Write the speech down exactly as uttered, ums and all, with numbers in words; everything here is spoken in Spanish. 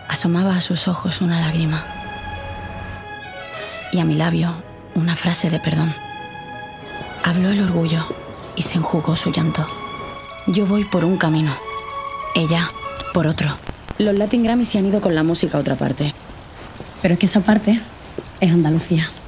Asomaba a sus ojos una lágrima y a mi labio una frase de perdón. Habló el orgullo y se enjugó su llanto. Yo voy por un camino, ella por otro. Los Latin Grammy se han ido con la música a otra parte. Pero es que esa parte es Andalucía.